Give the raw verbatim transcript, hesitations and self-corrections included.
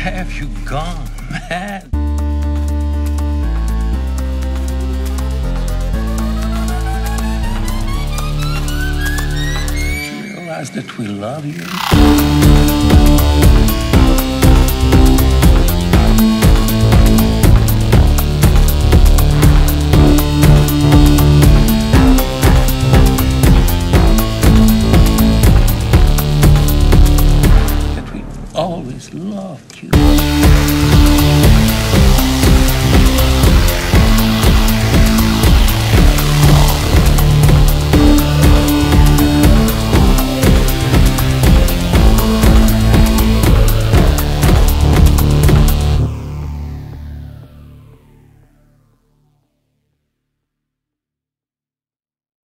have you gone mad? Did you realize that we love you? Always loved you.